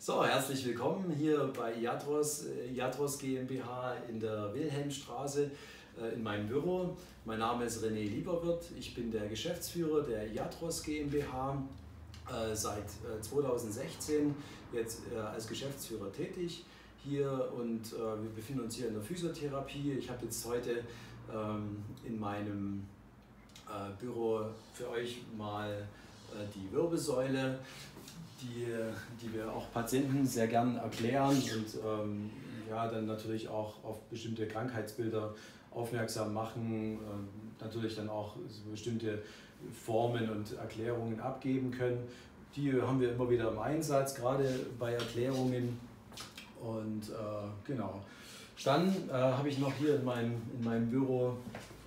So, herzlich willkommen hier bei Iatros GmbH in der Wilhelmstraße in meinem Büro. Mein Name ist René Lieberwirt, ich bin der Geschäftsführer der Iatros GmbH, seit 2016 jetzt als Geschäftsführer tätig hier und wir befinden uns hier in der Physiotherapie. Ich habe jetzt heute in meinem Büro für euch mal die Wirbelsäule, die wir auch Patienten sehr gern erklären und ja, dann natürlich auch auf bestimmte Krankheitsbilder aufmerksam machen, natürlich dann auch so bestimmte Formen und Erklärungen abgeben können. Die haben wir immer wieder im Einsatz, gerade bei Erklärungen. Und genau. Dann habe ich noch hier in meinem Büro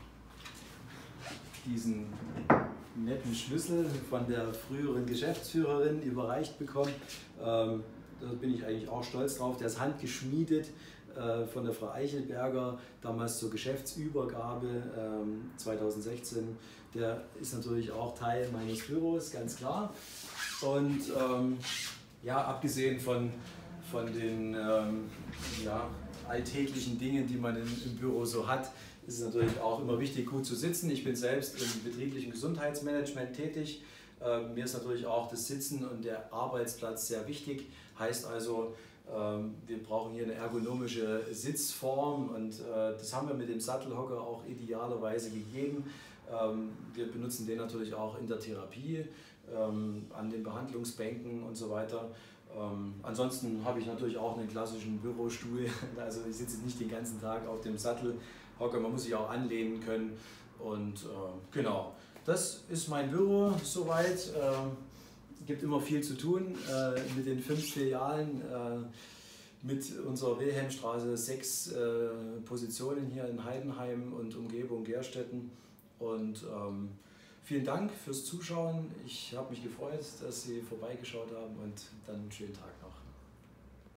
diesen netten Schlüssel von der früheren Geschäftsführerin überreicht bekommen. Da bin ich eigentlich auch stolz drauf. Der ist handgeschmiedet von der Frau Eichelberger, damals zur Geschäftsübergabe 2016. Der ist natürlich auch Teil meines Büros, ganz klar. Und ja, abgesehen von den ja, alltäglichen Dingen, die man im Büro so hat, ist es natürlich auch immer wichtig, gut zu sitzen. Ich bin selbst im betrieblichen Gesundheitsmanagement tätig. Mir ist natürlich auch das Sitzen und der Arbeitsplatz sehr wichtig. Heißt also, wir brauchen hier eine ergonomische Sitzform und das haben wir mit dem Sattelhocker auch idealerweise gegeben. Wir benutzen den natürlich auch in der Therapie, an den Behandlungsbänken und so weiter. Ansonsten habe ich natürlich auch einen klassischen Bürostuhl, also ich sitze nicht den ganzen Tag auf dem Sattelhocker, man muss sich auch anlehnen können und genau, das ist mein Büro soweit. Es gibt immer viel zu tun mit den 5 Filialen, mit unserer Wilhelmstraße 6 Positionen hier in Heidenheim und Umgebung Gerstetten und vielen Dank fürs Zuschauen. Ich habe mich gefreut, dass Sie vorbeigeschaut haben und dann einen schönen Tag noch.